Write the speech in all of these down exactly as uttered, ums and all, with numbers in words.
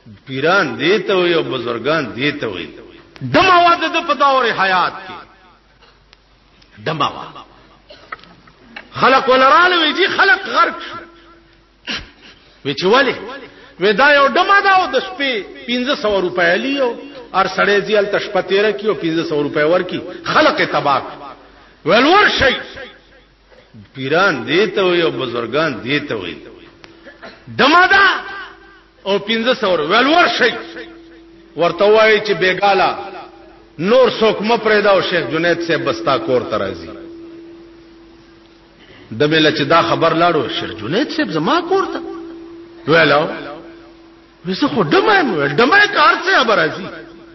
پیران دیته وي او بزرگان دیته وي. دمه واده د په دور حیات کې دمه وا خلق ولراله وی جی خلق غرق شو وی چې ولی وی دا یو دمه دا او د شپې پنځه سوه روپۍ لیو ار سړی ځل تشپتیره کیو پنځه سوه روپۍ ورکی خلق تباہ ول ور شي پیران دیته وي او بزرگان دیته وي دمه دا او پنځه سوه ول ور شي ورته وای چې بیګالا نور څوک مپریدا او شیخ جنید سے بستا کور ترازی دمه چې دا خبر لاړو شیخ جنید سے زما کور ته ویلو وسه خو دمه ول دمه کار سے خبر ازي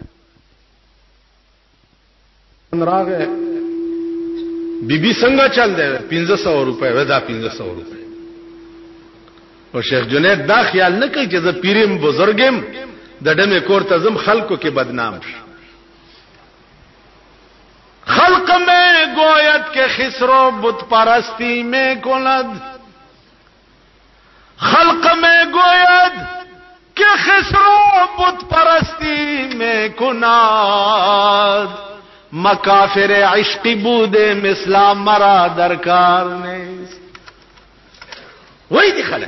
راغه بیبي څنګه چل دی پنځه سوه روپۍ ودا پنځه سوه روپۍ او شیخ جنید دا خیال نه کوي چې زه پیرم بزرګم د دمه کور ته زم خلکو کې بدنام شي. خلق میں گویت کے خسرو بت پرستی میں کند خلق میں گویت کہ خسرو بت پرستی میں کند مکافر عشقی بودے مثلا مرا درکار نے وہی دی خلق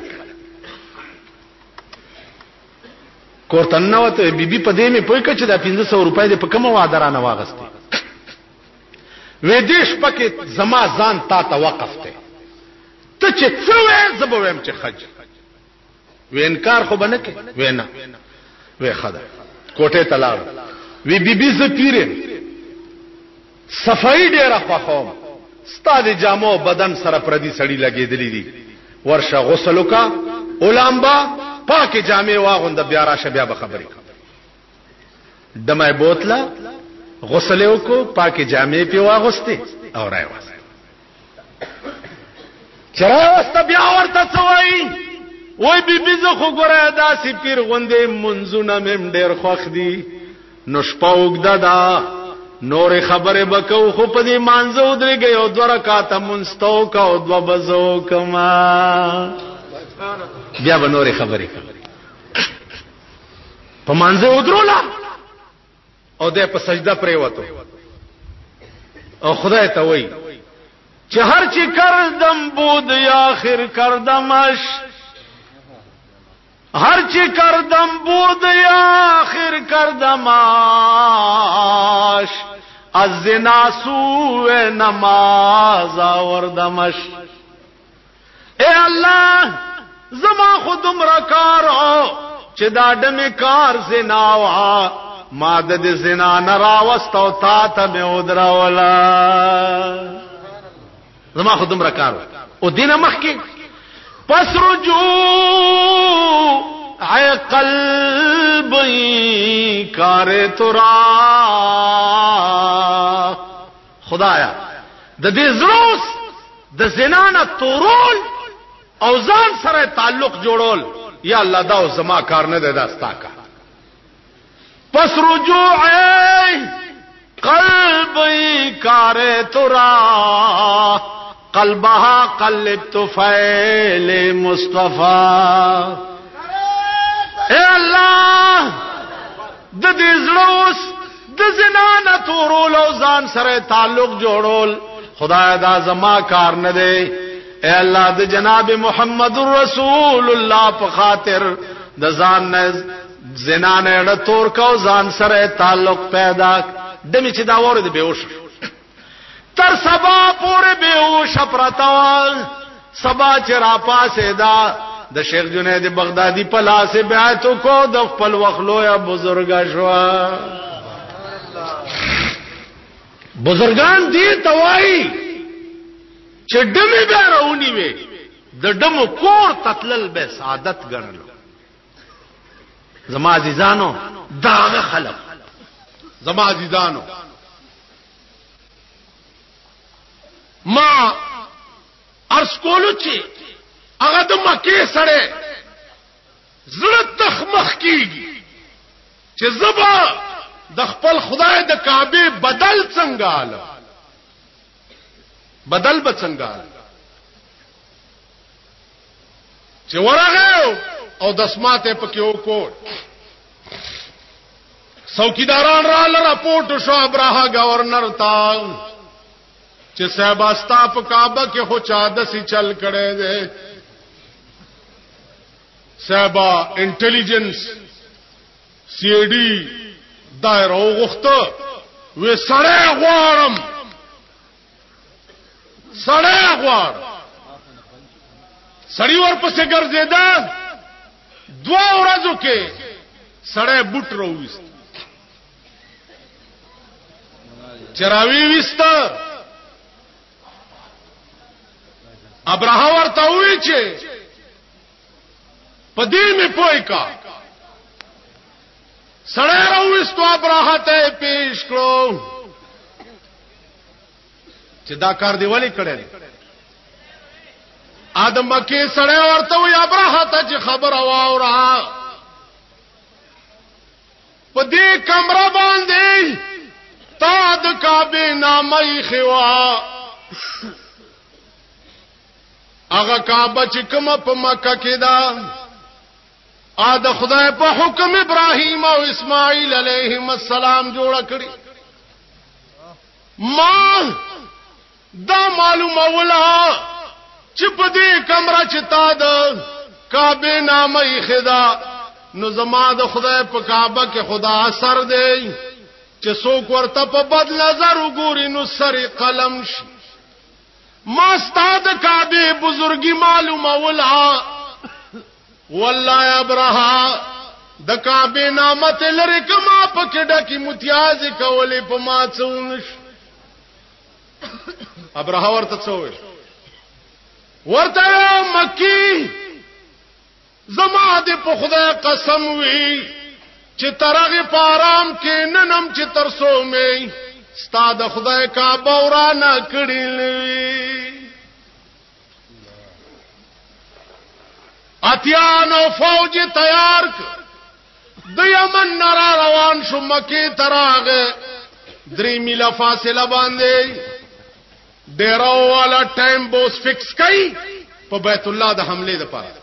کورتن نوته بیبي په دې مې پوي کچ دا پنځه سوه روپۍ دې په کومه وادرانه واغسته وې دیش پکې زما ځان تا ته وقف ته ته چې څه وې زبویم چې خج وې انکار خو بنه کې وې نه وې خدا کوټه تلاړ وې بیبي ز پیرم صفائی ډیره خوخوم ستاد جامو بدن سره پردي سړی لګېدلې دي ورشه غسل وکا اولامبا پاکه جامې واغوند بیا راشه بیا به خبرې دمه بوتله غسل وکړو پاکه جامې په واغسته او راي واسه چرته بیا ورته څوي وای بیبي زه خو ګره داسې پیر غوندې منځونه مم ډېر خوښ دي نو شپه وګدا دا نور خبره بکاو خو په دې مانځو درګي او دوه رکعات منستو کا او دوا بزو کما بیا به نور خبره کوي په مانځو ودرولا او د په سجده پرې وته او خدای ته وای چې هر چی کردم بود یا اخر کردمش هر چی کردم بود یا اخر کردمش از زنا سوء نماز آوردمش اے الله زما خودم رکارو چې دا دمه کار زنا وا ماده د زنا نراوستو تا ته مې ودراولا زما خودم رکارو او دینه مخکي پس رجوع ای قلبی کار ترا خدایا د دې زروس د زنا نه تورول او ځان سره تعلق جوړول یا الله دا زما کار نه ده داستا کا پس رجوع قلبی کار ترا قلبها قلبت فیل مصطفی اے الله د دې زړوس د زنا نه تورول او ځان سره تعلق جوړول خدای دا زما کار نه دی اے الله د جناب محمد رسول الله په خاطر د ځان نه زنا نه تور کو ځان سره تعلق پیدا دمه چې دا وره دی بهوش تر سبا پورې بهوش پرتاوال سبا چې را پاسه دا د شیخ جنید بغدادي په لاس بیعت کو د خپل وخلو یا بزرګا شو بزرگان دي توای چې دمه به راونی وي د دمو کور تتلل به سعادت ګڼلو زما عزیزانو داغه خلق زما عزیزانو ما ارس کولو چې هغه د مکه سره زړه تخمخ کیږي چې زبا د خپل خدای د کعبه بدل څنګه عالم بدل به څنګه چې ورغه او د سماته پکې وکړ څوکیداران را لراپورټ شو ابراها گورنر تا چې صاحب استا په کعبه کې خو چا دسي چل کړي دي صاحب انټيليجنس سی ای ډي دایره وغوښته وې سړی غواړم سړی غواړ سړی ورپسې ګرځېدا دوه ورځو کې سړی بوټ راوست چراوی وستا ابراهیم ورته وی چې پدې می پوي کا سړی راوستو ابراهیم ته پیش کړو چې دا کار دی ولی کړل ادم مکه سړی ورته وی ابراهیم ته چې خبر واورا پدې کمره باندې تا د کعبه نامه خوا هغه کعبه چې کومه په مکه کې ده ا د خدای په حکم ابراهیم او اسماعیل علیهم السلام جوړ کړی ما دا معلومه ولا چې په دې کمره چې تا د کعبه نامه خدا نو زما د خدای په کعبه کې خدا اثر دی چې څوک ورته په بد نظر وګوري نو سر قلم شي ما ستاد کعبه بزرګي معلومه ولا والله ابراها د کعبه نامت لری کما پکې ډکی متیاز کولې په ما څونش ابراها ورته څوې ورته مکی زما دې په خدای قسم وی چې ترغه پارام کې ننم چې ترسو مې ستاد خدای کعبه ورانه کړې اتیان او فوج تیار د یمن نرا روان شو مکی تراغه درې میله فاصله باندې ډیرو والا ټایم بوس فکس کړي په بیت الله د حمله لپاره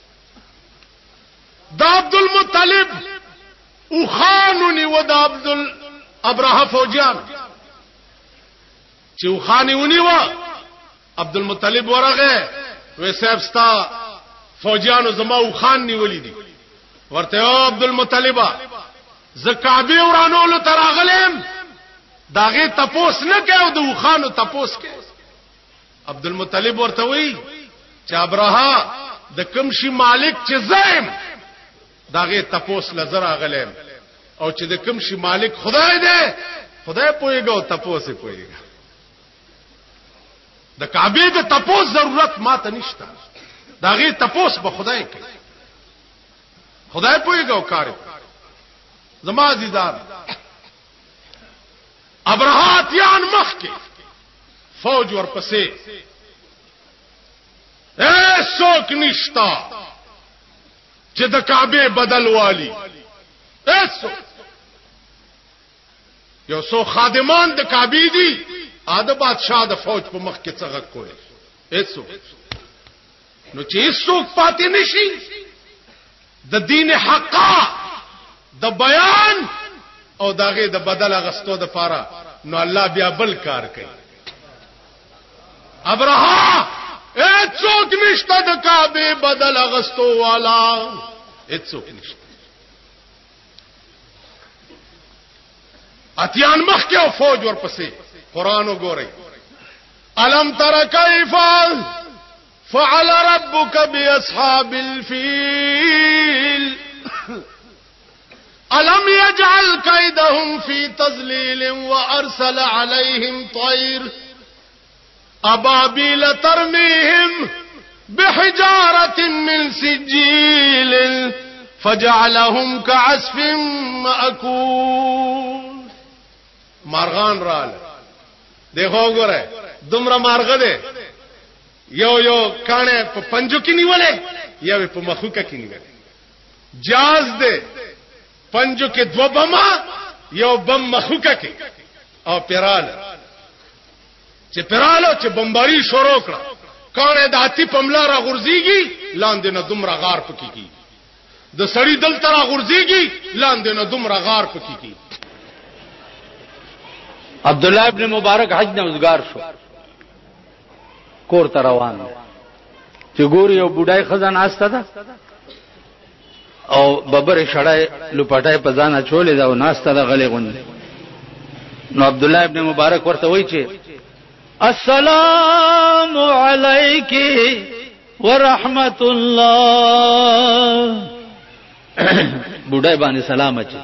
د عبد المطلب او خانونی و د عبد ابراهیم فوجیان چې او خانونی و عبد المطلب ورغه وې صاحب ستا فوجیانو زما او خان نیولې دي ورته او عبد المطلب زکعبه ورانولو تراغلم داغه تپوس نه کېو د خانو تپوس کې عبد المطلب ورته وی چې ابراها د کوم شي مالک چې زایم داغه تپوس لزر اغلم او چې د کوم شي مالک خدای دی خدای پويګو تپوس پويګا د کعبه د تپوس ضرورت ماته نشته داغه تپوس به خدای کوي خدای پويګو کار زما عزیزان ابراهاتیان مخ کې فوج ورپسې اے څوک نشتا چې د کعبه بدل والی ایسو یو سو خادمان د کعبه دي اده بادشاہ د فوج په مخ کې څنګه کوي ایسو نو چې ایسو پاتې نشي د دین حقا د بیان او داغه د بدل غستو د پاره نو الله بیا بل کار کوي ابراها اڅوک نشته د کعبه بدل غستو والا اڅوک نشته اتیان مخ کې او فوج ورپسې قران وګورئ الم تر کیف فعل ربك باصحاب الفيل الم يجعل كيدهم في تضليل وارسل عليهم طير ابابيل ترميهم بحجاره من سجيل فجعلهم كعصف مأكول مارغان رال دیکھو ګوره دومره مارغه ده یو یو کانه په پنجو کې نیولې یو په مخوکه کې نیولې جاز ده پنجو کې دو بما یو بم مخوکه کې او پیرال چې پیرالو چې بمباری شروع کړه کانه د اتی پملا را غورځيږي لاندې نه دومره غار پکې کی د سړی دل تر غورځيږي لاندې نه دومره غار پکې کی. عبد الله ابن مبارک حج نه وزګار شو، کور ته روان چې ګوري یو بډای خزانه استه ده او ببر شړای لپټای په ځان چولې دا او ناسته ده غلې غون. نو عبد الله ابن مبارک ورته وایي چې السلام علیک ورحمت الله. بډای باندې سلام اچي.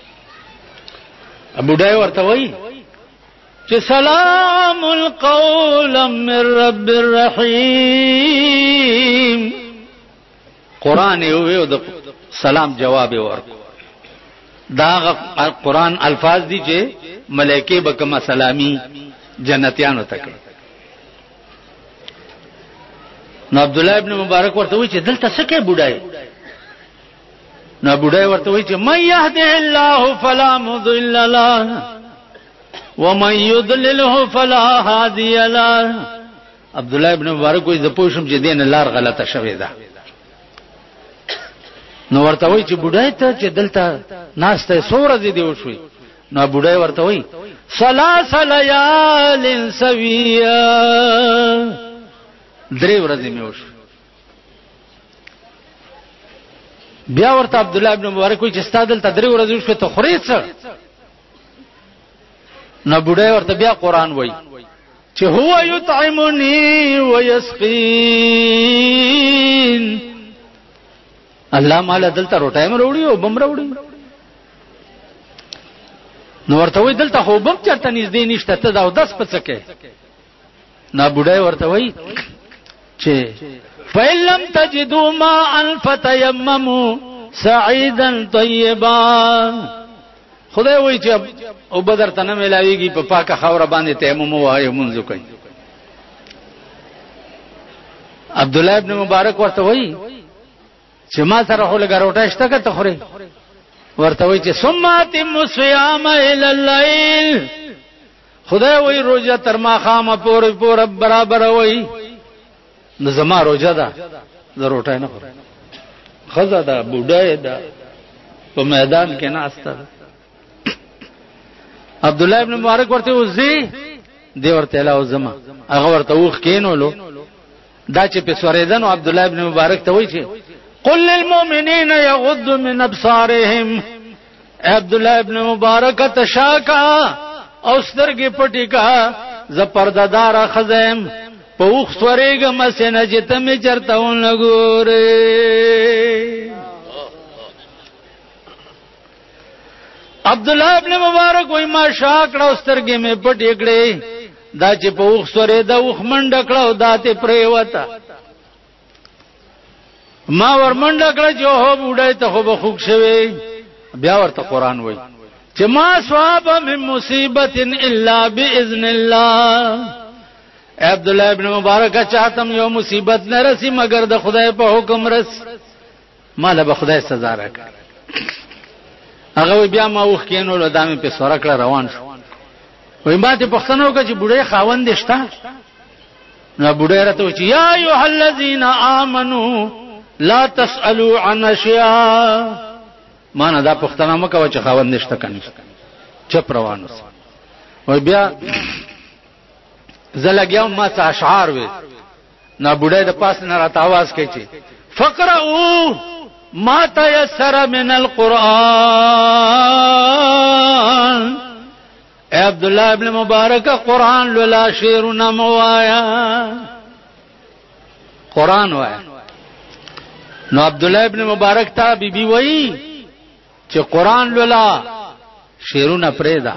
بډای ورته وایي چې سلام القول من رب الرحیم. قران یو د سلام جواب ورکو. دا قران الفاظ دي چې ملائکه به کما سلامي جنتیانو ته کوي. نو عبد الله ابن مبارک ورته وایي چې دلته څه کوي بډای؟ نو بډای ورته وایي چې من يهده الله فلا مضل له ومن يضلله فلا هادي له. عبد الله ابن مبارک وایي زه پوښم چې دین لار غلطه شوې ده. نو ورته وایي چې بډای ته چې دلته ناشته سورہ دې دی وشوي. نو بډای ورته وایي ثلاث ليال سويا، درې ورځې مې وشو. بیا ورته عبد الله ابن مبارک وایي چې ستادل ته درې ورځې وشو ته خوري څه؟ نو بډای ورته بیا قران وایي چې هو یطعمنی ويسقین. الله مال دلته روټای مې وروړي او بم وروړي. نو ورته وای دلته خو بم چرته نږدې نشته ته دا او داس پڅکه. نا بډای ورته وای چې فَإِلَّمْ تَجِدُوا مَاءً فَتَيَمَّمُوا سَعِيدًا طَيِّبًا. خدای وای چې او بدر تنه ملاویږي په پاکه خاور باندې تیمم وایو منځ کوي. عبد الله ابن مبارک ورته وای چې ما سره خو لګا روټه شته که ته خوري؟ ورته وای چې ثم اتم الصيام الى الليل. خدای وای روزه تر ما خامه پورې پورې برابر وای. نو زما روزه ده زه روټه نه خورم. خزه ده بوډای ده په میدان کې ناشته. عبد الله ابن مبارک ورته وزي دی ورته لا زما هغه ورته وخ کینولو دا چې په سوریدن عبد الله ابن مبارک ته وای چې قل للمؤمنين يغضوا من ابصارهم. عبد الله ابن مبارک تشاکا او سترګې پټی کا ز پردادار خزم په وخ سورېګه مسنه چې تم چرته ونګورې. عبد الله ابن مبارک وای ما شاکړه سترګې مې پټې کړې دا چې په وخ سورې دا وخ منډ کړه داته پریوتا. ما ورمنډه کړه چې هو بوډای ته خو به خوښ شوی. بیا ورته قران وای چې ما ثواب من مصیبت الا باذن الله. عبد الله ابن مبارک چاته یو مصیبت نه رسی مگر د خدای په حکم رس. مال به خدای سزا راکړي. هغه بیا ما وښ کینو له دامه په سره کړه روان شو. وای ما ته پښتنو کې چې بوډای خاوند شته. نو بوډای راته چې یا ایه الذین آمنو لا تسالوا عن اشیاء. معنا دا پښتنه مکه چې خاوند نشته کني چپ روان اوس. وای بیا زلګیاو ما څه اشعار وې. نا بوډای د پاس نه راته आवाज کوي چې فقرؤوا ما تيسر من القرآن. عبد الله ابن مبارک قرآن لولا شعرنا موایا قرآن وایا. نو عبد الله ابن مبارک ته بیبي وای چې قرآن لولا شعرونه پرېدا.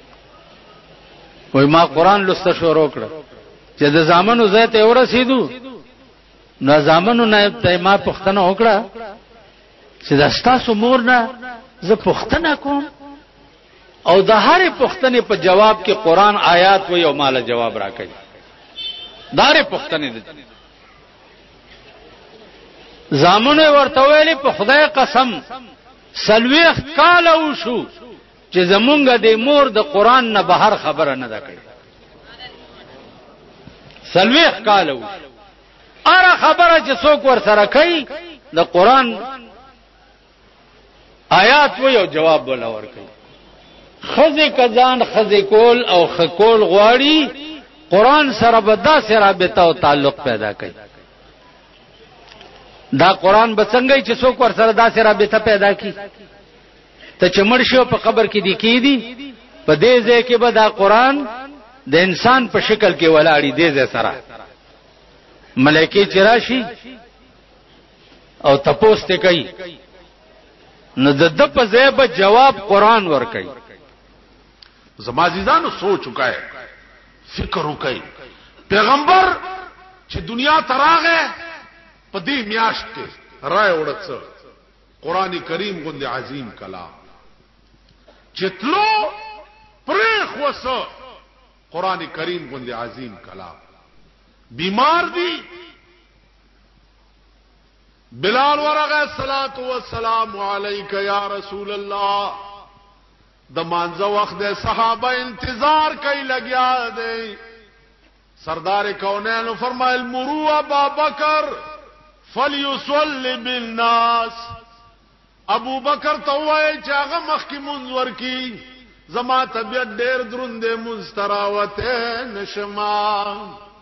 وای ما قرآن لسته شروع کړ چې د زامنو زه ته ورسېدو. نو زامنو نه ته ما پښتنه وکړه چې دا ستاسو مور نه زه پښتنه کوم او د هر پښتنې په جواب کې قرآن آیات وي او مال جواب راکړي. دار پښتنې دي زامنو ورته ویلي په خدای قسم سلويخ کال وشو چې زمونږ د مور د قرآن نه بهر خبره نه ده کړې. سلويخ کال وشو اره خبره چې څوک ور سره کوي د قرآن آیات و یو جواب ولا ورکړي خزه کزان خزه کول او خکول غواړي قران سره به داسې رابطه او تعلق پیدا کوي. دا قران به څنګه چې څوک ور سره داسې رابطه پیدا کوي ته چې مرشو په قبر کې دی کیدی په دې ځای کې به دا قران د انسان په شکل کې ولاړی دې ځای سره ملائکه چراشي او تپوس ته کوي نو د د په ځای به جواب قران ور کوي. زما عزیزانو سوچ وکای فکر وکای پیغمبر چې دنیا تراغه په دې میاشت کې رائے وړڅ قران کریم غوند عظیم کلام چتلو پرخ وسو قران کریم غوند عظیم کلام بیمار دی بلال ورغه الصلات والسلام علیک یا رسول الله د مانځه وخت د صحابه انتظار کوي لګیا دی سردار کونین فرمایل مرو ابا بکر فلیصلی بالناس ابو بکر ته وای چې هغه مخکې منځ ورکی زما طبیعت ډیر دروندې مستراوته نشما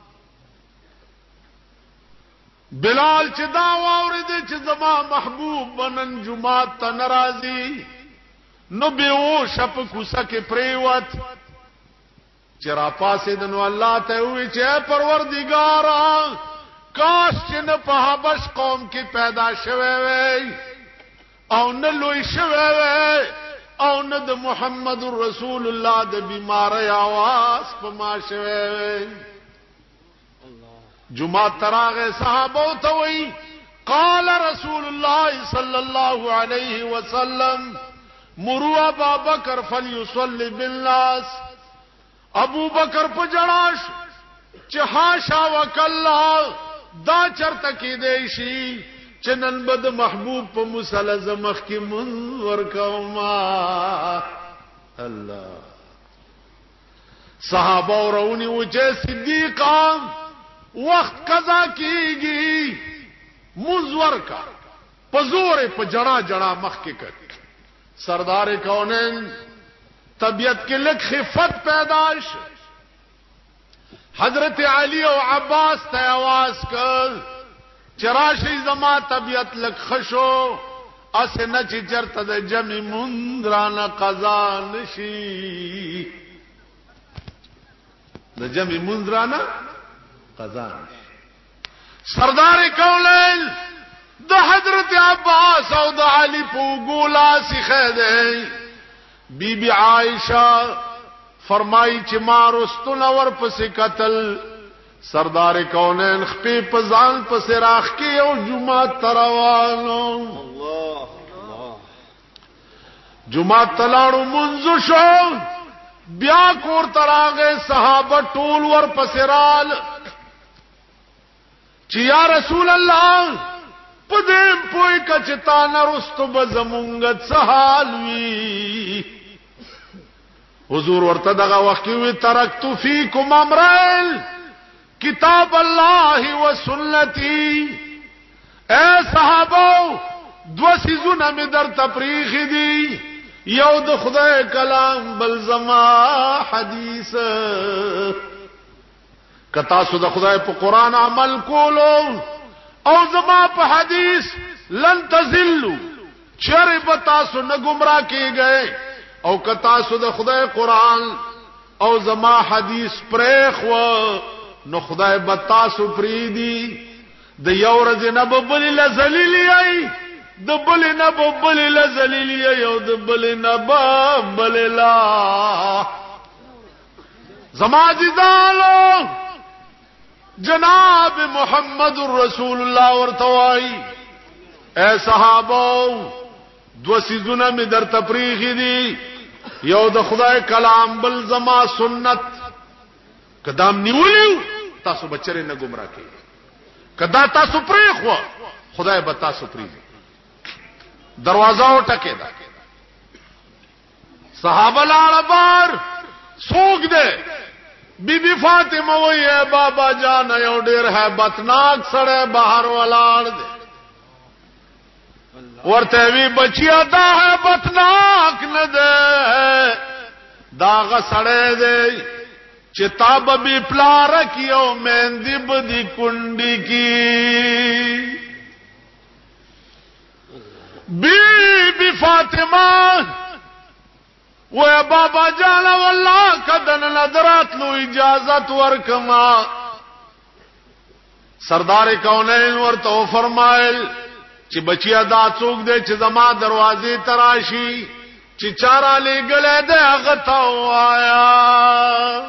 بلال چې دا واورید چې زما محبوب بنن جمعات ته ناراضي نو به او شپ کوسه کې پریوت چې را پاسې د نو الله ته وی چې پروردګارا کاش چې نه په حبش قوم کې پیدا شوه وي او نه لوی شوه وي او نه د محمد رسول الله د بیماری आवाज په ما شوه وي. جمعه تراغه صحابه ته وی قال رسول الله صلی الله علیه وسلم مروا ابا بکر فلیصلی بالناس ابو بکر په جړاش چې حاشا وکلا دا چرته کې دی شي چې نن بد محبوب په مسلزه مخ کې من ورکوما الله صحابه ورونی و چې صدیقان وخت قضا کیږي مزور کا پزور په جڑا جڑا مخ کې کړ سردار کونین طبیعت کې لک خفت پیداش حضرت علی او عباس ته आवाज کړ چراشی زما طبیعت لک خشو اسنه چې چرته د جمع مندرانه قضا نشي د جمع مندرانه قضا سردار کونین د حضرت عباس او د علی په ګولا سیخه دی بی بی عائشہ فرمائی چې ما رستونه ور پسې قتل سردار کونین خپې په ځان پسې راخ کې او جمعه تروانو الله الله جمعه تلاړو منځ شو بیا کور تراغه صحابه ټول ور پسې رال چې یا رسول الله پدیم پوئی کچتا نرستو بزمونگت سحال وی حضور ورته دغه وخت وی ترکت فیکم امرین کتاب الله و سنتی اے صحابو دو سیزونه می در تپریخ دی یو د خدای کلام بل زما حدیث کتا سو د خدای په قران عمل کولو او زما په حدیث لن تزلوا چر بتا سو نه گمراه کیږي او کتا سو د خدای قران او زما حدیث پرېخ و نو خدای بتا سو پریدي د یو ورځ نه ببل لذلیلی ای د بل نه ببل لذلیلی ای او د بل نه ببل لا زما عزیزانو جناب محمد رسول الله ورتوای اے صحابو دو سیزونه می در تفریخ دي یو د خدای کلام بل زما سنت قدم نیولیو تاسو بچره نه گمراه کی کدا تاسو پرې خو خدای به تاسو پرې دروازه وټکه دا صحابه لاړ بار سوق دے بی بی فاطمه وې بابا جان یو ډېر ہے بتناک سره بهر ولاړ دے ورته وی بچیا دا هیبتناک نه ده دا غسړې ده چې تاب به پلار کیو مهندی بدی کونډی کی بی بی فاطمه و بابا جان والله کدن نظرات لو اجازت ورکما سردار کونین ورته فرمایل چې بچیا دا څوک دی چې زما دروازې تراشي چې چارا لګلې ده هغه تا وایا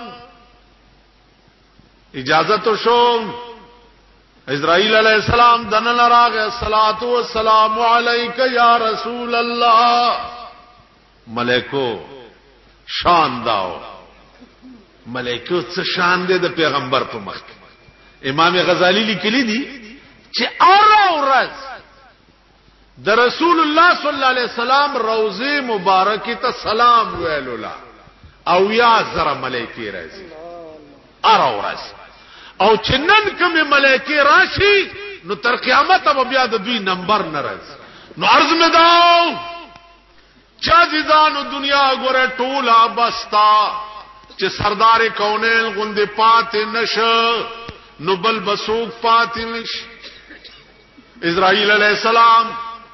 اجازت شو اسرائیل علیہ السلام دنن راغ الصلاۃ والسلام علیک یا رسول الله ملائکو شان داو ملائکو څه شان دي د پیغمبر په مخ امام غزالی لیکلی دي چې اور ورځ د رسول الله صلی الله علیه وسلم روضه مبارکه ته سلام ویلولا او یا زره ملائکه راځي اور ورځ او چنن کوم ملائکه راشي نو تر قیامت به بیا د دوی نمبر ناراض نو عرض می داو چا جدانو دنیا ګوره ټولا بستا چې سردار کونین غوندې پات نشه نو بل بسوک پات نش اسرائیل علیہ السلام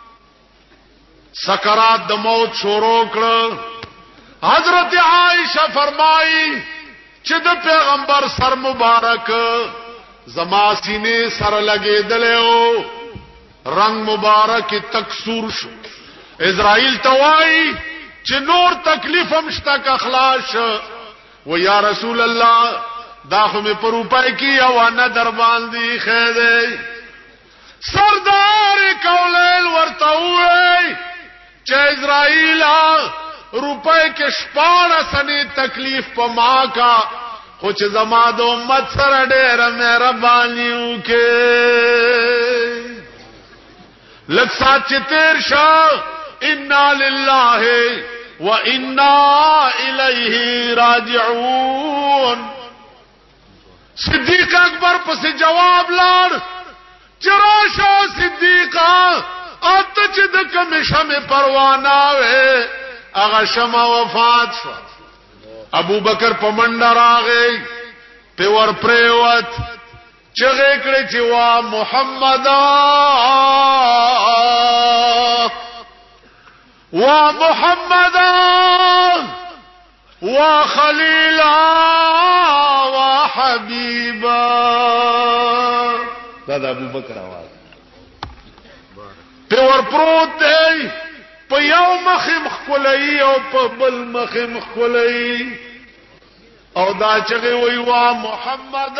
سکرات د موت شروع کړ حضرت عائشہ فرمائی چې د پیغمبر سر مبارک زما سینې سره لګېدلو رنگ مبارک تکسور شو اسرائیل توای چې نور تکلیف هم شتک اخلاص و یا رسول الله دا خو می پر پای کی او نه در باندې خېده سردار کولل ورته وای چې اسرائیل روپے کې شپاړه سنې تکلیف په ما کا خو چې زما د امت سره ډېر مهرباني وکړي لکه سات چې تیر شو انا لله وانا الیه راجعون صدیق اکبر پس جواب لاړ چراشو صدیقا اته چې د کوم شمه پروانه وې هغه شمه وفات شو ابو بکر پمنډ راغی په ور پریوت چغه کړي چې وا محمد وا محمد وا خلیل وا حبیبا دا د ابو بکر आवाज په ور پروت دی په یو مخم خولای او په بل مخم خولای او دا چغه وی وا محمد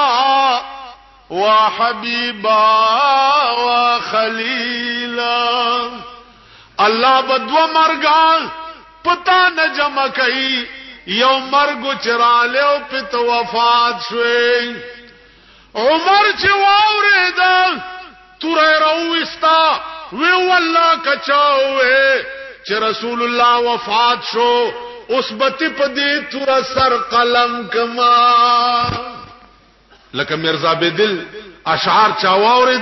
وا حبیبا وا خلیل الله بدو مرګا پتا نه جمع کئ یو مرګ چراله او پت وفات شوي عمر چې واورید تورې رويستا وی والله کچاوې چې رسول الله وفات شو اوس بتی په دې تور سر قلم کما لکه مرزا بدل اشعار چا واورید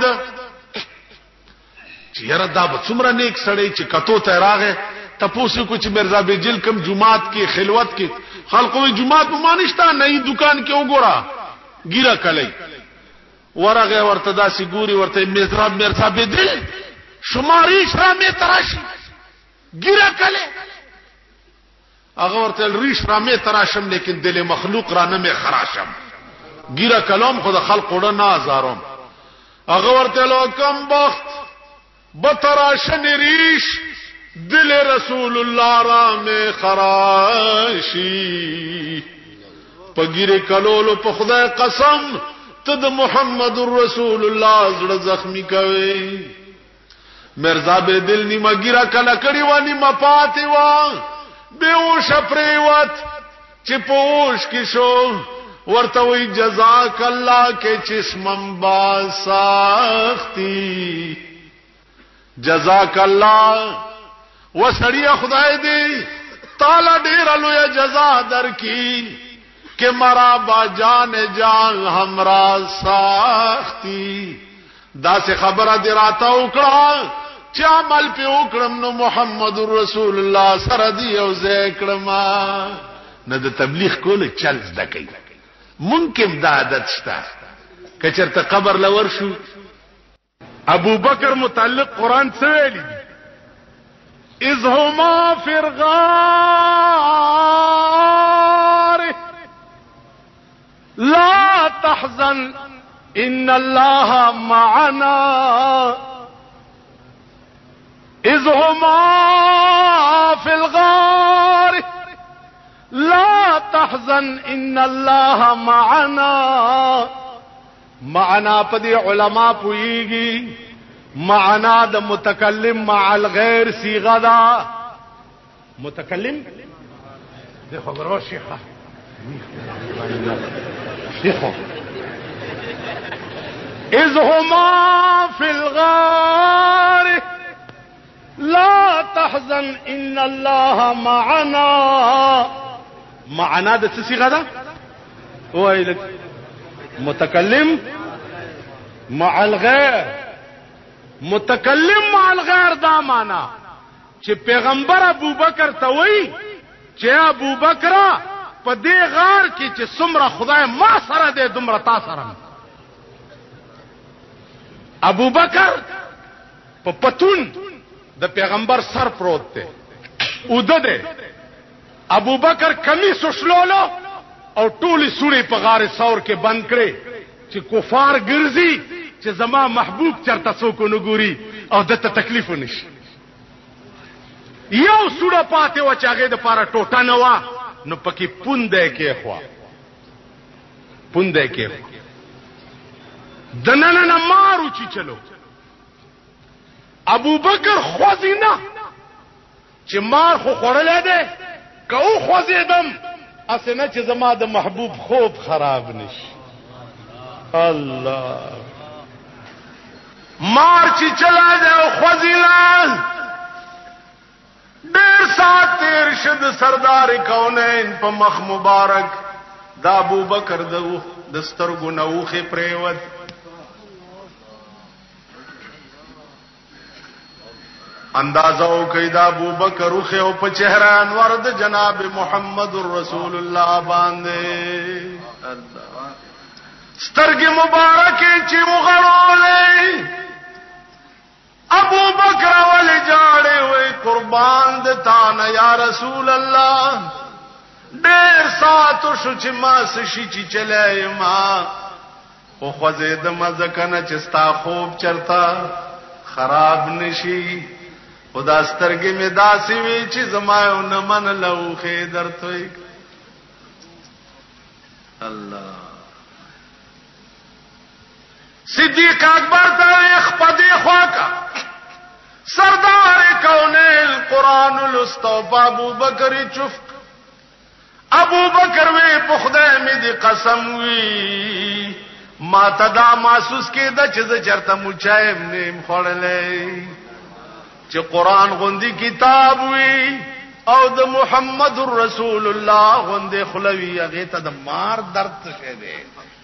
چې یاره دا به څومره نیک سړی چې کتو ته راغې تاسو کو چې مرزا بدل کم جمعات کې خلوت کې خلقو جمعات په مانشتا نه دکان کې وګورا ګیرا کلی ورغه ورته داسي ګوري ورته مرزا مرزا بدل شماری شرامه تراشی ګیرا کلی هغه ورته ریش رامه تراشم لیکن دل مخلوق را نه خراشم ګیرا کلام خود خلق وړه نه ازارم هغه ورته لو کم بخت بتراشن ریش دل رسول الله را می خراشی پګیره کلولو په خدای قسم ته د محمد رسول الله زړه زخمی کوي مرزا به دل نیمه ګیرا کلا کړي وانی مپاتې وا بیوش پریوت چې پوش کې شو ورته وی جزاک الله کې چشمم با ساختی جزاک الله وسړی خدای دې تعالی ډیر لوی جزا درکې کہ مرا با جان جان हमरा ساختی دا سے خبره دی راته وکړه چې عمل په وکړم نو محمد رسول الله سره دی او ذکرم نه د تبلیغ کول چل زده کوي ممکن دا عادت شته کچرته قبر لور شو ابو بکر متعلق قران څه ویلي اذ هما فی الغار لا تحزن ان الله معنا اذ هما فی الغار لا تحزن ان الله معنا معنا پدی علماء پوئیگی معنا د متکلم مع الغیر صیغه دا متکلم دیکھو برو شیخا دیکھو اذ هما فی الغار لا تحزن ان الله معنا معنا د څه صيغه ده وایل متکلم مع الغیر متکلم مع الغیر دا معنا چې پیغمبر ابو بکر ته وایي چې ابو بکر په دې غار کې چې څومره خدای ما سره دې دومره تا سره ابو بکر په پتون د پیغمبر سر پروت ته اوده ده ابو بکر کمیس وشلولو او ټولي سوري په غار ثور کې بند کړي چې کفار ګرځي چې زما محبوب چرته څوک نه ګوري او دته تکلیف ونشي یو سوره پاتې و چې هغه د پاره ټوټه نه و نو پکې پوندې کې خوا پوندې کې دننه نه مارو چې چلو ابو بکر خوځینا چې مار خو خورلې ده کو خوځیدم اسنه چې زما د محبوب خوب خراب نشي الله مار چې چلا ده او خوځینا ډېر سات تیر شد سردار کونین په مخ مبارک دا ابو بکر د دسترګو نوخه پریوت اندازو کوي دا ابو بکر خو او په چهره انور د جناب محمد رسول الله باندې سترګې مبارکې چې وغړولې ابو بکر ول جاړې وې قربان د تانه یا رسول الله ډېر ساتو شو چې ما سشي چې چلای ما خو خوځې د مزکنه چې ستا خوب چرتا خراب نشي خدا سترګې می داسې وی چې زمایو نه من لوخه درته الله صدیق اکبر ته خپدی خواکا سردار کونیل قرآن الاستوب ابو بکر چفت ابو بکر وی په خدای می دی قسم وی ما تدا محسوس کېده چې زه چرته مچایم نیم خړلې چې قرآن غوندي کتاب وی او د محمد رسول الله غوندي خلوی هغه ته د مار درد شه دی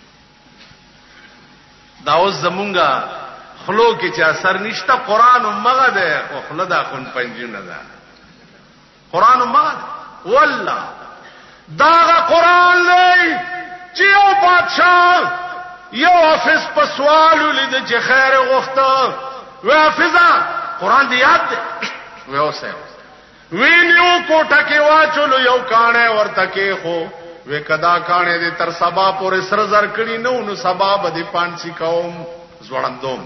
دا اوس زمونږه خلو کې چې اثر نشته قرآن مغه ده او خله دا خون پنځونه ده قرآن مغه والله دا قرآن لې چې یو بادشاہ یو حافظ په سوال لید چې خیر غوښته و حافظه قرآن دی یاد ده و اوسه وینیو کوټه کې واچولو یو کانه ورته کې خو و کدا کانه دې تر سبا پورې سر زر کړي نو نو سبا به پانسی کوم زوړندوم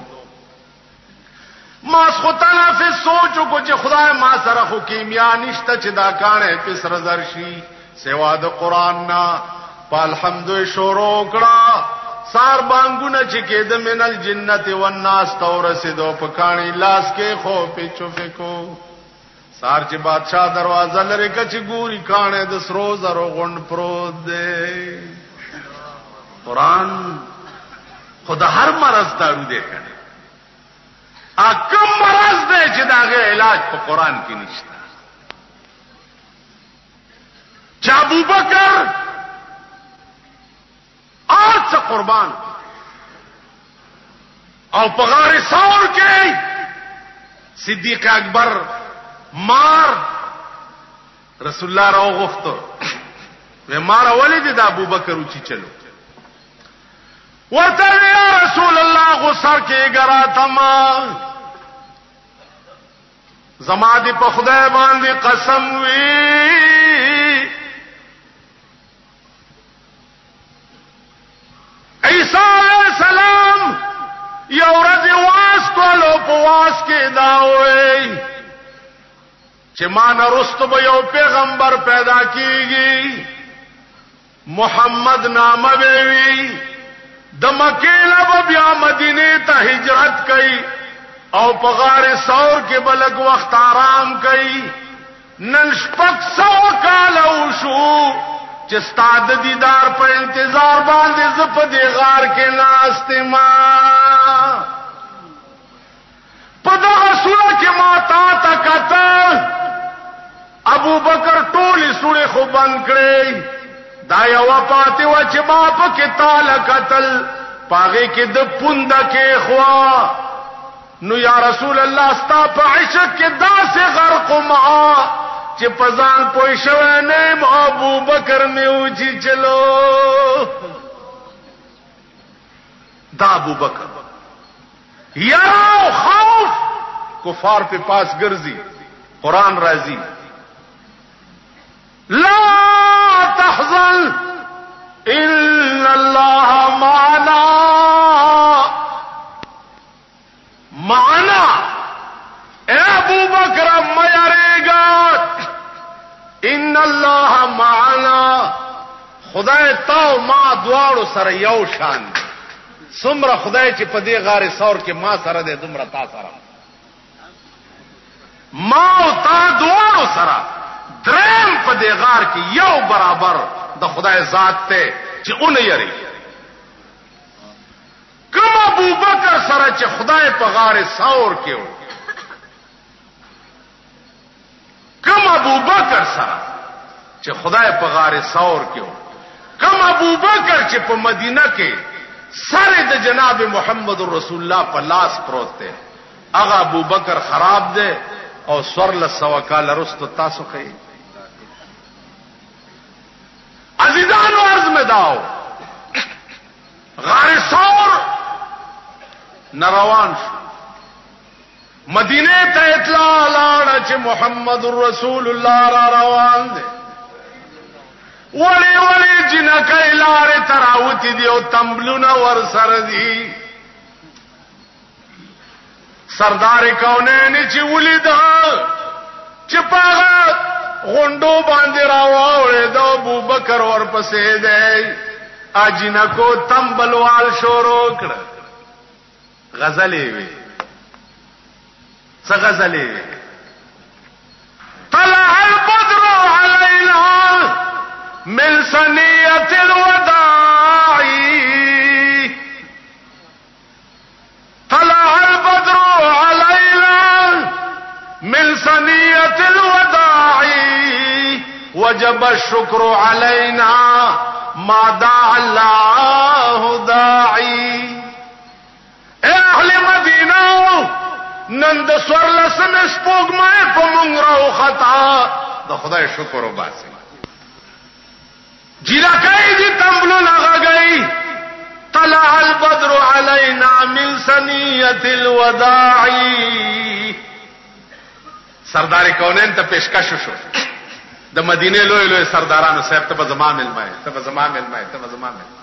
ما خدای په سوچو کو چې خدای ما سره خو کیمیا نشته چې دا کانه په سر زر شي سوا د قرآن نا په الحمد شروع کړه سار بانګونه چې کېد منل جنت والناس تورسدو په کانی لاس کې خو په چوفه کو سار چې بادشاہ دروازه لري کچ ګوري کانه د سرو زرو غوند پروت دی قرآن خدا هر مرض دارو دی کنه ا کوم مرض دی چې داغه علاج په قرآن کې نشته چې ابو بکر آج سے قربان او پغار سور کې صدیق اکبر مار رسول الله راو غفتو و مار اولی دی دا ابو بکر اوچی چلو ورته یا رسول الله غسر کې ګرا تما زما دی په خدای باندې قسم وی عیسی علیہ السلام یو ورځ واس کولو په واس کې دا وې چې ما نه رستو به یو پیغمبر پیدا کیږي محمد نامه وی د مکې له بیا مدینه ته هجرت کړي او په غار ثور کې بلګ وخت آرام کړي نن شپږ سو کال وشو چې ستاد دیدار په انتظار باندې ز په دې غار کې ناشته ما په دغه سوره کې ما تا تا کتل ابو بکر ټولې سوره خو بند کړې دا یو پاتې و چې ما په کې تاله قتل پاغه کې د پوند کې خوا نو یا رسول الله ستا په عشق کې داسې غرق ما چې پزان پوي شوه نه ابو بکر می اوچی چلو دا ابو بکر یا خوف کفار په پاس ګرځي قران راضي لا تحزن ان الله معنا معنا اے ابو بکر میریگا ان الله معنا خدای تا ما دواړو سره یو شان څومره خدای چې په دې غار ثور کې ما سره دې دومره تا سره ما او تا دواړو سره درم په دې غار کې یو برابر د خدای ذات ته چې اون یری کوم ابو بکر سره چې خدای په غار ثور کې و کوم ابو بکر سره چې خدای په غار ثور کې و کوم ابو بکر چې په مدینه کې سره د جناب محمد رسول الله په لاس پروت دی هغه ابو بکر خراب دی او سور له سوا کال رستو تاسو کوي عزیزانو عرض میں داو غار ثور نروان شو مدینه ته اطلاع لاړه چې محمد رسول الله را روان دی ولی ولی جنکای لارې تراوتی دی او تمبلونه ور سره دی سردار کونین چې ولید چې پاغه غوندو باندې راوړې د ابو بکر ورپسې دی اجنکو تمبلوال شروع کړ غزلې وی څه غزلې وی طلع البدر علينا من ثنية الوداع طلع البدر علينا من ثنية الوداع وجب الشكر علينا ما دعا الله داعي اهل مدینه نن د سور لسم سپوږمۍ په مونږ راو خطا د خدای شکر وباسي جیرکای دي تمبلو لغاګي طلع البدر علينا من ثنية الوداع سردار کونین ته پیشکش شو د مدینه لوی لوی سردارانو صاحب ته به زما ملمای ته به زما ملمای ته به زما مل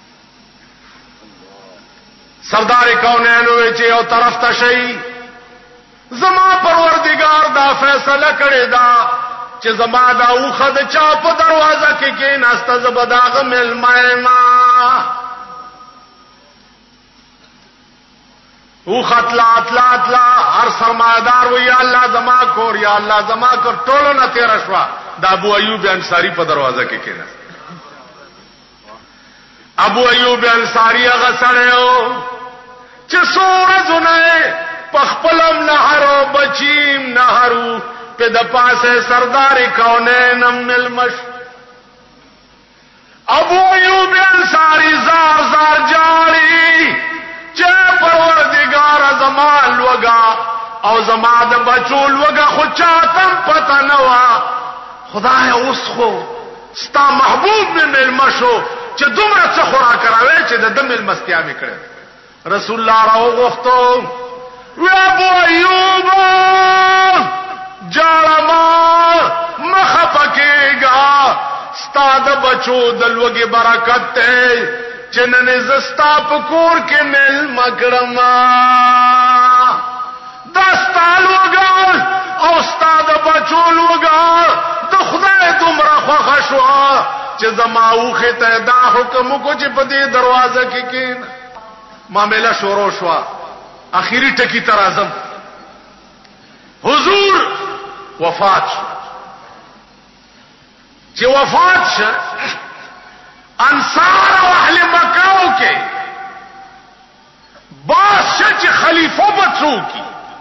سردار کونین وی چې یو طرف ته شي زما پروردگار دا فیصله کړی دا چې زما دا اوخه د چا په دروازه کې کې ناسته زبداغه ملمای ما او خطلا اطلا اطلا هر سرمایدار و یا الله زما کور یا الله زما کور ټولو نه تیر شوا دا ابو ایوب انصاری په دروازه کې کېنه ابو ایوب انصاری هغه سره چې سورزونه پخپلم نهرو بچیم نهرو په د پاسه سردار کونین ملمش ابو ایوب انصاری زار زار جاری چې پروردگار زمان وگا او زما د بچول وګه خو چاتم پتا نه وا خدای اوس خو ستا محبوب می ملما شو چې دومره څه خورا کراوي چې د دمل مستیا می کړې رسول الله راو غوښتو و ابو ایوب جالما مخفکیگا ستا د بچو د لوګي برکت ته چې نن زستا پکور کې مل مکرما دستا لوګا او ستا د بچو لوګا د خدای دومره خوښ شو چې زماوخه ته دا حکم کو چې په دې دروازه کې کین معاملہ شروع شو اخیری ټکی تر اعظم حضور وفات شو چې وفات شو انصار او اهل مکه کې بادشاہ چې خلیفہ بچو کی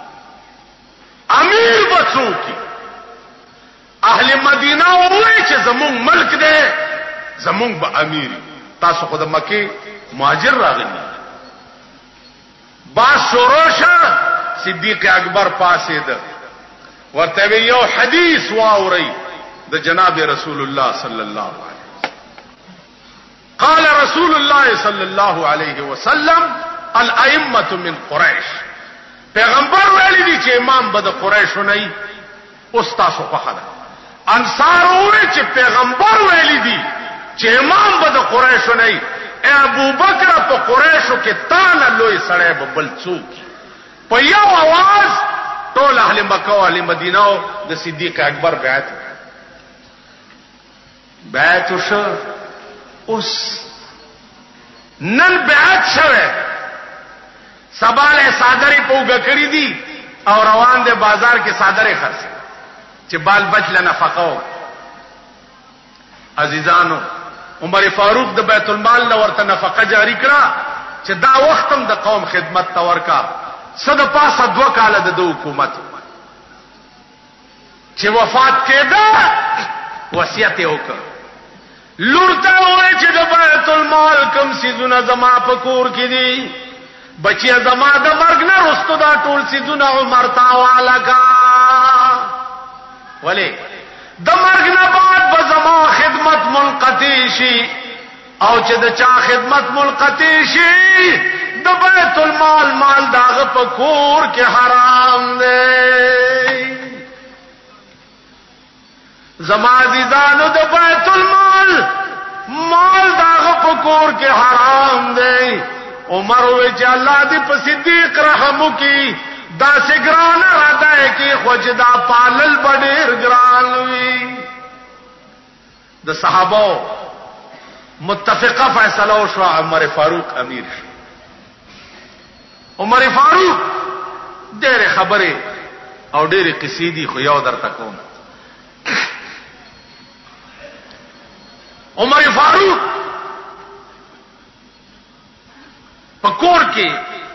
امیر بچو کی اهل مدینه وایي چې زمون ملک دی زمون به امیر تاسو خو د مکه مهاجر راغلی با شوروشا صدیق اکبر پاسه ده ورته یو حدیث واوري د جناب رسول الله صلی الله علیه قال رسول الله صلی الله علیه وسلم الائمه من قریش پیغمبر ویلی دي چې امام به د قریش نه ای استاد خو خدا انصار وې چې پیغمبر ویلی دي چې امام به د قریش نه ای ابو بکر په قریشو کې تانه لوی سړی به بل څوک په یو आवाज ټول اهل مکه او اهل مدینه او د صدیق اکبر بیعت بیعت وشو اوس نن بیعت شوه سباله صادری پوګه کړی دي او روان دي بازار کې صادره خرڅ چې بال بچ لنه فقو عزیزانو عمر فاروق د بیت المال نو ورته نفقه جاری کړه چې دا وختم د قوم خدمت تور کا صد پاسه دو کال د حکومت چې وفات کېده وصیت وکړ لورته وای چې د بیت المال کم سيزونه زما په کور کې دي بچي زما د مرګ نه رستو دا ټول سيزونه عمر تا والا کا ولی د مرګ نه بعد به زما خدمت منقطع شي او چې د چا خدمت منقطع شي د بیت المال مال داغه په کور کې حرام دی زما عزیزانو د بیت المال مال داغه په کور کې حرام دی عمر وی چې الله دې په صدیق رحم وکي دا سګران را ده کې خوجدا پالل بډیر ګران وی د صحابه متفقه فیصله وشو عمر فاروق امیر عمر فاروق ډېر خبره او ډېر قصیدی خو یو درته کوم عمر فاروق پکور کې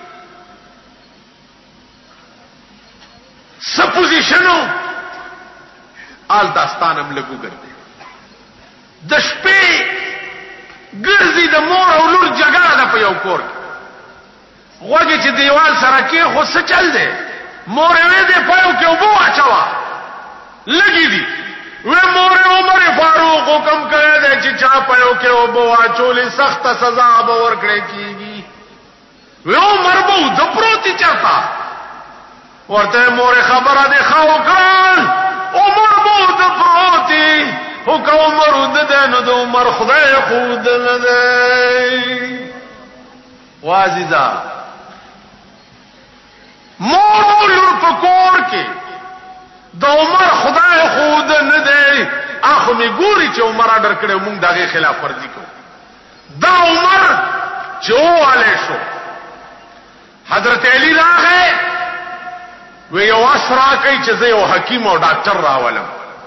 سپوزیشنو آل داستانم لګو ګرځي د شپې ګرځي د مور او لور جګړه ده په یو کور کې غوږی چې دیوال سره کې خو څه چل دی مور یې دې پيو کې وبو اچوا لګي دي و مور عمر فاروق حکم کړی دی چې چا پيو کې وبو اچولې سخت سزا به ورکړي کیږي و عمر بو د پروتي چرتا ورته مور خبره ده خو کړل عمر بو د پروتي حکم عمر د دنو د عمر خدای خود نه دی وازیدا مور لور په کور کې د عمر خدای خود نه دی اخو می ګوري چې عمر اډر کړو موږ دغه خلاف ورزي کو دا عمر جو علی شو حضرت علی راغه وی یو اسرا کوي چې زه یو حکیم او ډاکټر راولم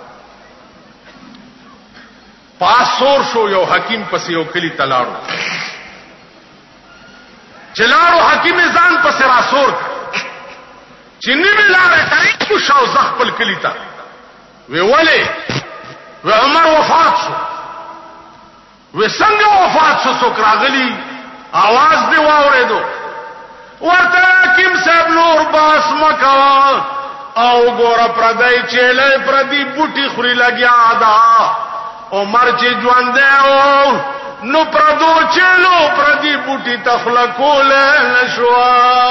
پاسور شو یو حکیم پس یو کلی تلاړو چلاړو حکیم ځان پس راسور چې نیمه لاره ټایټ کو شاو زخپل کلی تا وی ولی و عمر وفات شو و څنګه وفات شو څوک راغلی आवाज دی واورېدو ورته حکیم صاحب نور باس مکوا او ګور پردای چیلې پردی بوټي خوري لګیا دا عمر چې ژوند او نو پردو چلو پردی بوټي تخلقول نشوا.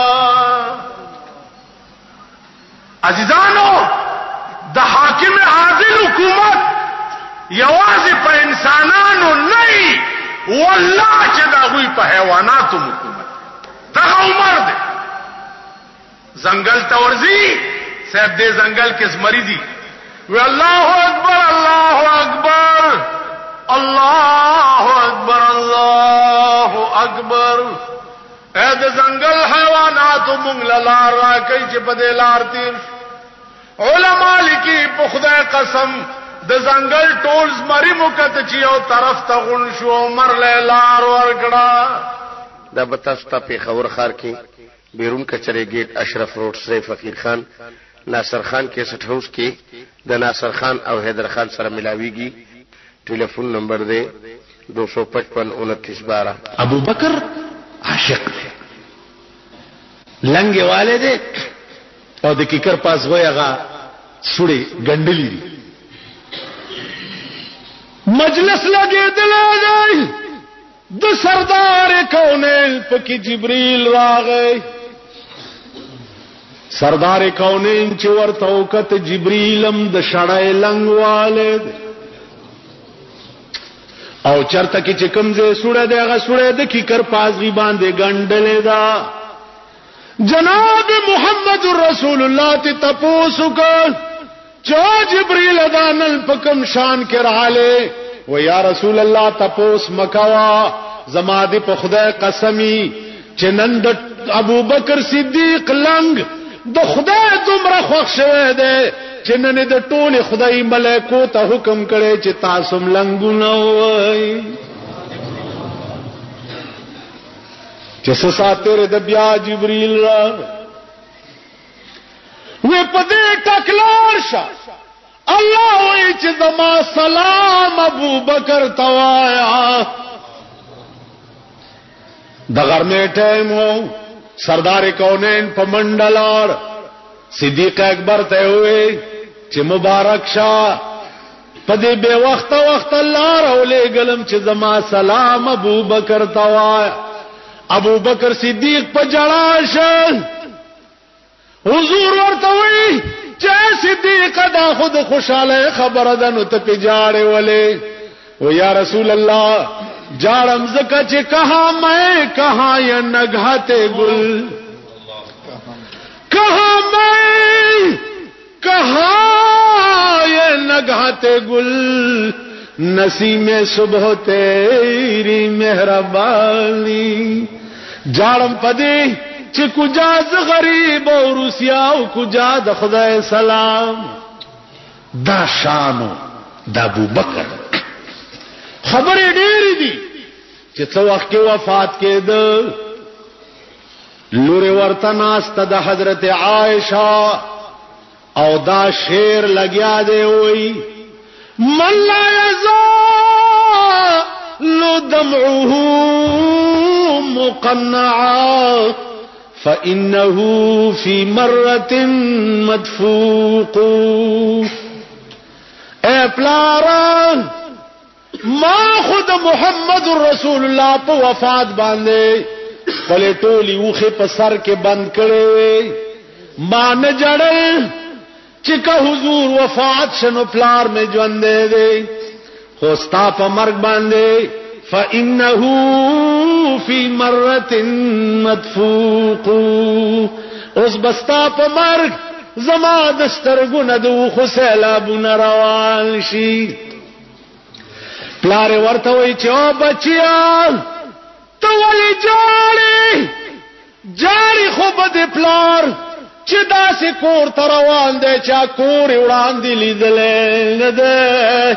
عزیزانو د حاکم عادل حکومت یوازې په انسانانو نه والله چې دا غوي په حیواناتو حکومت دا عمر دی. زنګل تورزی صاحب دې زنګل کې زمری دي وی الله اکبر الله اکبر الله اکبر الله اکبر. اے د زنګل حیواناتو مونږ لار را کوي چې په دې لار تیر. علماء لیکي په خدای قسم د زنګل ټول زمری مکت چې یو طرف ته غون شو عمر له لار ورکړه. دا بتاستا په خبر خار کې بیرون کچره گیټ اشرف روډ سره فقیر خان ناصر خان کې سټ هاوس کې د ناصر خان او حیدر خان سره ملاويږي. ټلیفون نمبر دے دو سو پچپن انتیس بارہ. ابو بکر عاشق دے لنگے والے دے او د کیکر پاس وای هغه سړي ګندلی دي. مجلس لګې دلای د سردار کونین پکې جبريل راغی. سردار کونین چې ورته وکړه جبريلم د شړای لنګ والے او چرته کې چې کومځه سوره دی هغه سوره د کیکر پازغي باندې ګندلې دا. جناب محمد رسول الله ته تپوسو کو چې جبريل دانل پکم شان کې رااله و یا رسول الله تپوس مکوا زما دې په خدای قسمی چې نن د ابو بکر صدیق لنګ د خدای دومره خوښ شوه دی چې نن د ټول خدای ملائکو ته حکم کړي چې تاسو ملنګونه وای چې ساتره د بیا جبريل را و په دې ټکلار شه الله وای چې زما سلام ابو بکر توایا. د غرمه ټیم وو سردار کونین په منډلار صدیق اکبر ته وې چې مبارک شه په دې به وخت وخت الله راولې ګلم چې زما سلام ابو بکر توایا. ابو بکر صدیق په جړا شه حضور ورته وې چې صدیق دا خود خوشاله خبره ده نو ته په جاړې ولې او یا رسول الله جاړم زکه چې کہا میں کہا یا نگہتے گل کہا میں کہا یہ نگہتے گل نسیم صبح تیری مہربانی. جاړم پدې چې کجاز غریب او روسیا او کجا د خدای سلام. دا شانو د ابو بکر خبرې ډېرې دي چې څو وخت کې وفات کېده. لوري ورته ناسته د حضرت عائشہ او دا شعر لګیا دی وای من لا يزال دمعه مقنعا فإنه في مرة مدفوق. اے پلاران ما خود محمد رسول الله په وفات باندې خپل ټولي وخه په سر کې بند کړي ما نه جړل چې که حضور وفات شنو پلار می ژوند دی خو ستا په مرګ باندې فإنه في مرة مدفوق. اوس بستا په مرګ زما د سترګو د خو سیلابونه روان شي. پلار ورته وای چې او بچیا ته ولې جاړې جاړې خو بده پلار چې داسې کور ته روان دی چا کور وړاندې لیدلې نه ده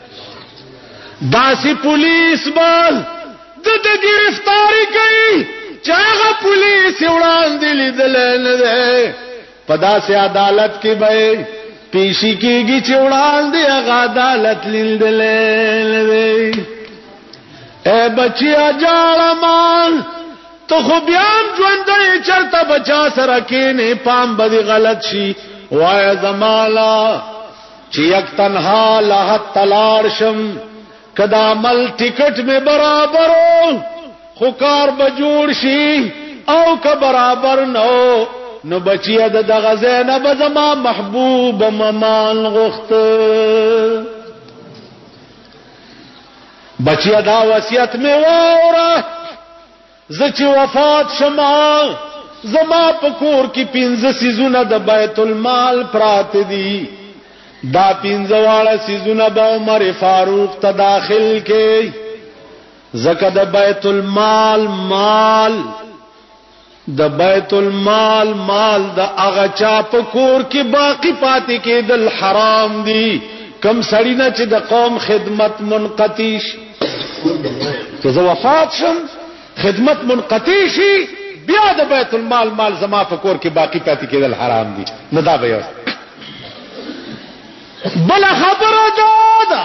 داسې پولیس به د گرفتاری کوي چې هغه پولیس وړاندې لیدلې نه ده په داسې عدالت کې به پیشی کیږي چې وړاندې هغه عدالت لیدلې نه ده. اے بچیا جاړه مان تو خو بیان ژوندې چرته بچا سره کېنه پام بدی غلط شي وای زمالا چې یک تنها له تلار شم کدا عمل ټیکټ می برابرو خو کار بجوړ شي او که برابر نو نو بچیا د دغه زینب زما محبوب ممان غخت بچیا دا وصیت می وره زچ وفات شما زما پکور کی پینځه سيزونه د بیت المال پرات دي دا پینځه واړه سيزونه به عمر فاروق ته داخل کې زکه د بیت المال مال د بیت المال مال د هغه چا پکور کې باقی پاتې کېدل حرام دي کم سړی نه چې د قوم خدمت منقطع شي که زه وفات شم خدمت منقطع شي بیا د بیت المال مال زما په کور کې باقی پاتې کېدل حرام دي نو دا به یو بل خبره ده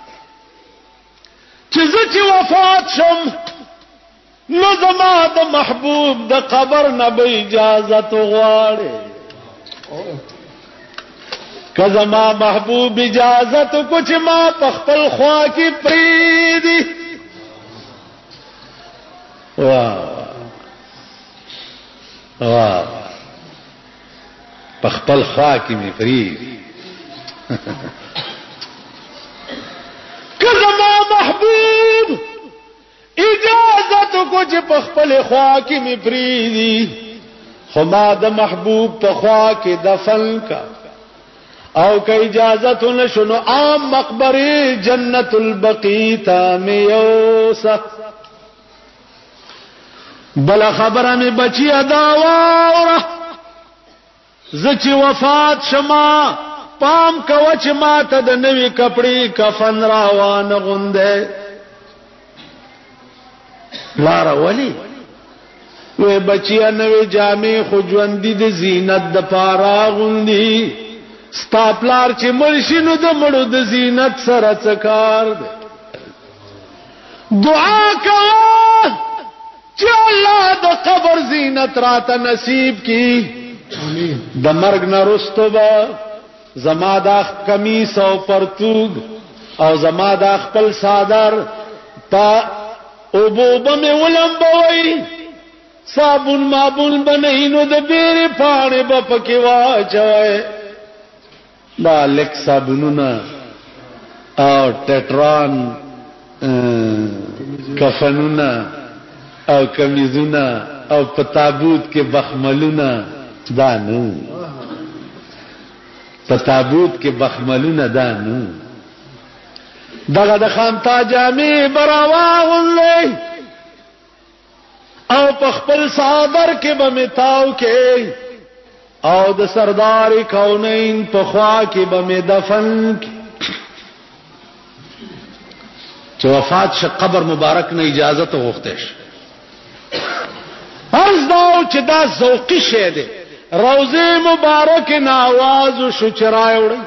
چې زه چې وفات شم نو زما د محبوب د قبر نه به اجازه غواړي که زما محبوب اجازه کو چې ما په خپل خوا کې پریدي واه واه په خپل خوا کې می پریدي که زما محبوب اجازه کو چې په خپل خوا کې می پریدي خو ما د محبوب په خوا کې دفن کا او که اجازه نشو عام مقبره جنت البقیع تا میوسه بل خبره می بچی ادا وره زچ وفات شما پام کو چې ما ته د نوې کپڑے کفن راوان غونده لار ولی وې بچی نوې جامې خو ژوندۍ د زینت د پارا غوندي ستاپلار چې مرشینو د مړو د زینت سره څکار دی دعا کوه چې الله د قبر زینت راته نصیب کی د مرګ نه رستو به زما د قمیص او پرتوګ او زما د خپل صادر په اوبو به ولمبوي صابون مابون بنئینو د بیره پاڼې به پکې واچوي دا لیک صابونونه او ټټران کفنونه او کمیزونه او په تابوت کې بخملونه دا نو په تابوت کې بخملونه دا نو دغه د خامتا جامې براواغلې او په خپل صادر کې به متاو کې او د سردار کونین په خوا کې به مې دفن چې وفات ش قبر مبارک نه اجازه ته غوښتش فرض دا چې دا ذوقي شه ده روزه مبارک نه आवाज شو چرای وړي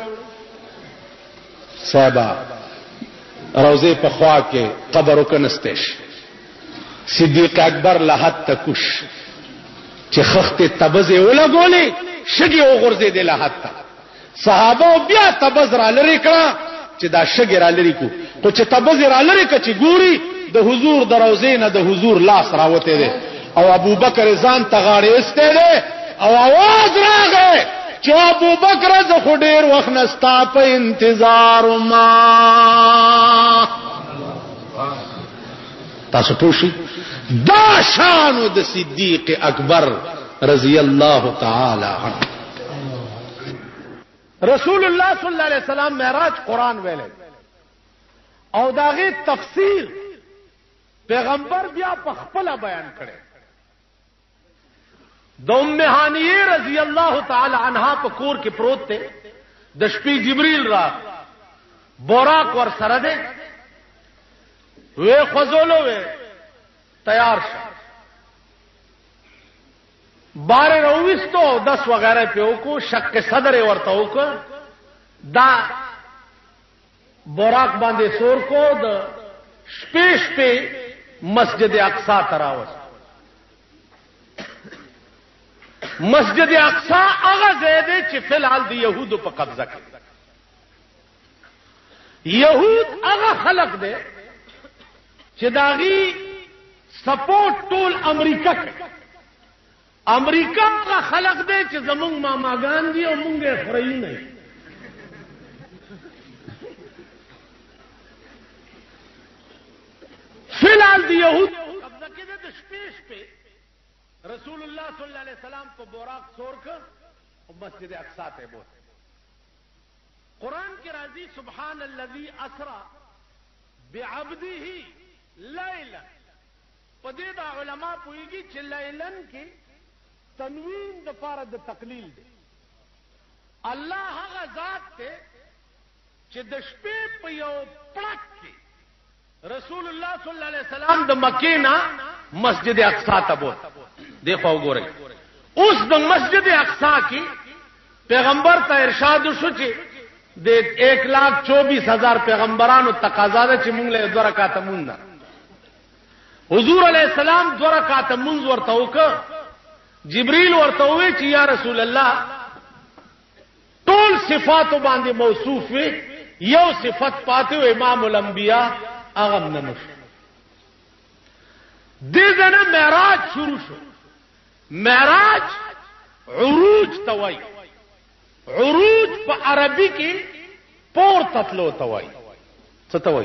صاحب روزه په خوا کې قبر وکنستش صدیق اکبر لحد تکش چې خخت تبزه ولګولې شګي وغورځې د لحد ته صحابه بیا تبز را لری کړه چې دا شګي را لری کو خو چې تبز را لری ک چې ګوري د حضور د روزې نه د حضور لاس راوته دي او ابو بکر ځان تغاړې استه دي او आवाज راغی چې ابو بکر ز خډیر وخت نستا په انتظار ما تاسو پوښی دا شانو د صدیق اکبر رضی الله تعالی عنہ رسول الله صلی الله علیه وسلم معراج قران ویل او داغه تفسیر پیغمبر بیا په خپل بیان کړي د ام هانیه رضی الله تعالی عنها په کور کې پروت ته د شپې جبرئیل را بوراق ور سره ده وې خزولو وې تیار شه بار رويستو دس وغیرہ په وکړو شک صدر ورته وکړ دا بوراق باندې سور کو د شپې شپې مسجد اقصا تراوس مسجد اقصا هغه ځای دی چې فلحال د يهودو په قبضه کې. يهود هغه خلق دی چې داغي سپورټ ټول امریکا کوي. امریکا هغه خلق دی چې زمونږ ماماګان دي او مونږ یې خوري نه. فلحال د يهود قبضه کې د شپې شپې رسول الله صلی الله علیه وسلم په براق څور ک او مسجد اقصا ته بوت. قران کې راځي سبحان الذي اسرا بعبده ليلا. پدې دا علما پوېږي چې لیلن کې تنوین د پاره د تقلیل دی. الله هغه ذات ته چې د شپې په یو پړک کې رسول الله صلی الله علیه وسلم د مکې نه مسجد اقصا ته بوت. دیکھو وګورئ اوس د مسجد اقصا کې پیغمبر ته ارشاد وشو چې د ایک لاکھ چوبیس ہزار پیغمبرانو تقاضا ده چې مونږ له دوه رکعاته مونږ نه. حضور علیہ السلام دوه رکعاته مونږ ورته وکړ. جبريل ورته وی چې یا رسول الله ټول صفات باندې موصوف وي یو صفت پاتې و امام الانبیاء هغه نه نشو. دې ځنه معراج شروع شو. معراج عروج توای. عروج په عربي کې پور تطلو توای. څه توای؟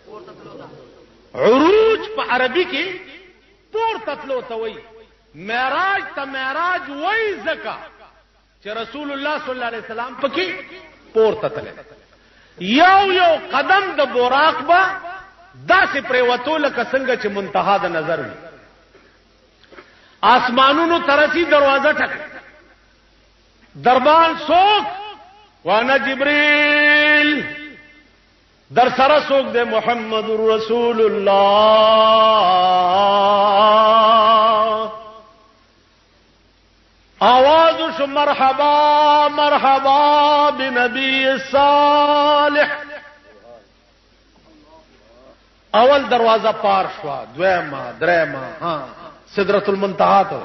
عروج په عربي کې پور تطلو توای. معراج ته معراج وای زکا چې رسول الله صلی الله علیه وسلم پکې پور تطل. یو یو قدم د براق با داسې پریوتو لکه څنګه چې منتها د نظر وي. آسمانونو ترسي دروازه ټک. دربان سوک وانا جبريل در سره سوک دے محمد رسول الله. آواز شو مرحبا مرحبا بنبی صالح. اول دروازه پار شوا دویما دریما ها سدرۃ المنتہا تو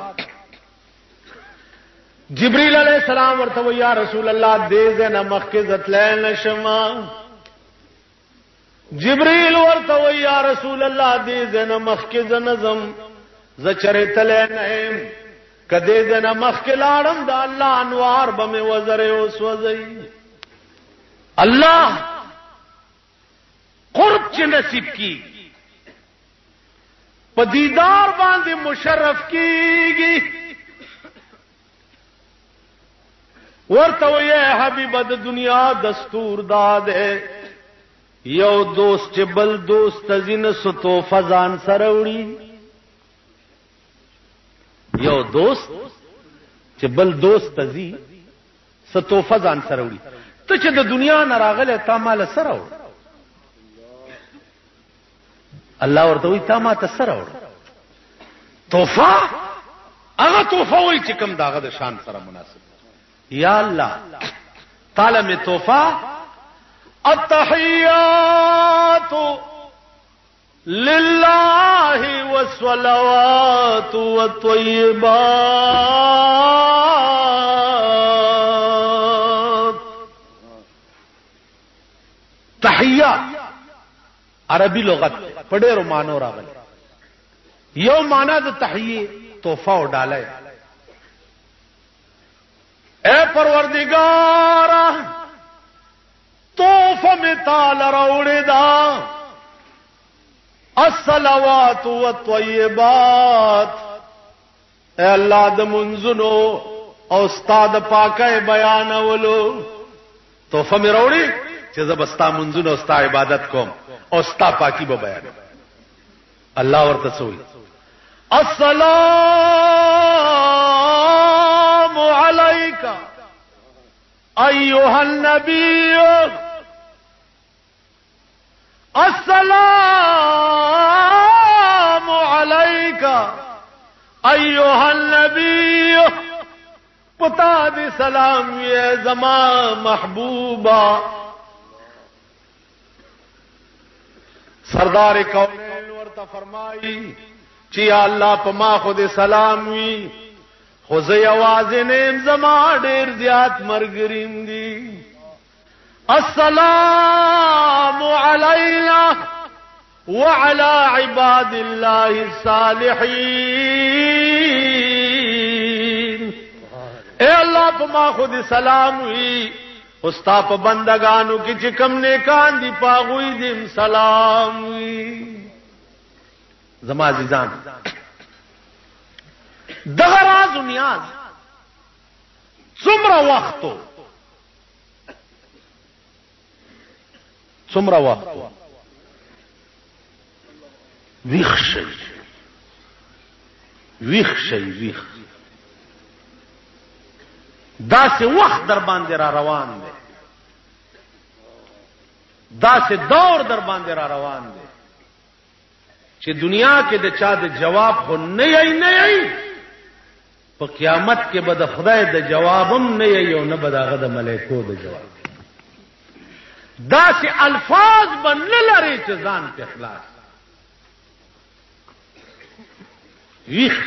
جبریل علیہ السلام ورته یا رسول الله دې زنه مخکې ځتلای نشما. جبریل ورته یا رسول الله دې زنه مخکې زنزم زچره تلای نه کدی زنه مخکې لاړم د الله انوار به مې وزره اوس وځي. الله قرب چې نصیب کی په دیدار باندې مشرف کیږي. ورته وې حبیب د دنیا دستور داد یو دوست چې بل دوست تزین ستو فزان سروړي. یو دوست چې بل دوست تزي ستو فزان سروړي. ته چې د دنیا نه راغله تا مال سره وړ. الله ورته وی تا ما ته سره وړ. توفه هغه توفه وای چې کوم داغه د شان سره مناسب. یا اللہ تعالی میں تحفہ التحیات للہ والصلوات والطیبات. تحیات عربی لغت پڑھے مانو راغل. یو مانا د تحیه تحفہ او ډالای. اے پروردگار توفه می تعالی راوړی دا الصلوات والطیبات. اے الله د منزونو او استاد پاکه بیانولو توفه می راوړی چې زبستا منزونو او ستا عبادت کوم او ستا پاکی به بیان. الله ورته سوی السلام عليك ايها النبي السلام عليك ايها النبي. پتا دی سلام یہ زمان محبوبہ. سردار کونین ورته فرمائی چې یا الله په ما خو دې سلام وی خو زه یوازې نیم زما ډېر زیات مرګریم دي. السلام علینا وعلى عباد الله الصالحین. اے اللہ پا ما خود سلام ہوئی استا پا بندگانو کی چکم نیکان دی پاغوی دیم سلام ہوئی. زما عزیزان دغه راز و نیاز څومره وختو څومره وختو ویخ شي ویخ شي ویخ داسې وخت در باندې را روان دی، داسې دور در باندې را روان دی چې دنیا کې د چا د جواب خو نه یې نه یې په قیامت کې به د خدای د جوابم نه یې او نه به دغه د ملائکو د جواب. داسې الفاظ به نه لري چې ځان ته اخلاص ویخ.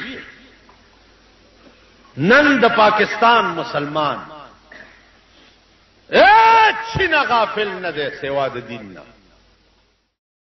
نن د پاکستان مسلمان اے چینه غافل نه دی سوا د دین نه.